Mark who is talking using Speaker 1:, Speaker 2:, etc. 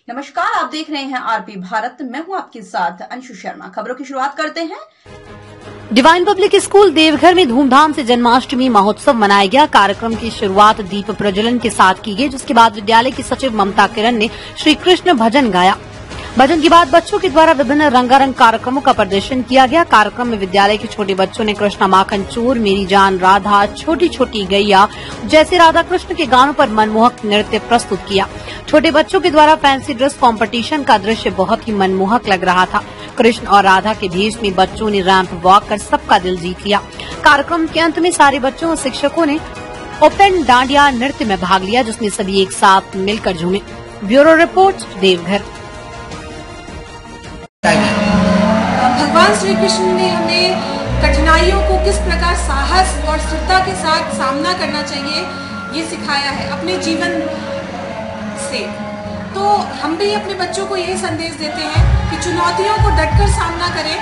Speaker 1: नमस्कार, आप देख रहे हैं आरपी भारत। मैं हूं आपके साथ अंशु शर्मा। खबरों की शुरुआत करते हैं।
Speaker 2: डिवाइन पब्लिक स्कूल देवघर में धूमधाम से जन्माष्टमी महोत्सव मनाया गया। कार्यक्रम की शुरुआत दीप प्रज्वलन के साथ की गई, जिसके बाद विद्यालय की सचिव ममता किरण ने श्री कृष्ण भजन गाया। भजन के बाद बच्चों के द्वारा विभिन्न रंगारंग कार्यक्रमों का प्रदर्शन किया गया। कार्यक्रम में विद्यालय के छोटे बच्चों ने कृष्णा माखन चोर, मेरी जान राधा, छोटी छोटी गैया जैसे राधा कृष्ण के गानों पर मनमोहक नृत्य प्रस्तुत किया। छोटे बच्चों के द्वारा फैंसी ड्रेस कंपटीशन का दृश्य बहुत ही मनमोहक लग रहा था। कृष्ण और राधा के भेष में बच्चों ने रैंप वॉक कर सबका दिल जीत लिया। कार्यक्रम के अंत में सारे बच्चों और शिक्षकों ने ओपन डांडिया नृत्य में भाग लिया, जिसमें सभी एक साथ मिलकर झूमे। Bureau report, Deoghar.
Speaker 3: भगवान श्री कृष्ण ने हमें कठिनाइयों को किस प्रकार साहस और स्थिरता के साथ सामना करना चाहिए ये सिखाया है अपने जीवन से। तो हम भी अपने बच्चों को यही संदेश देते हैं कि चुनौतियों को डटकर सामना करें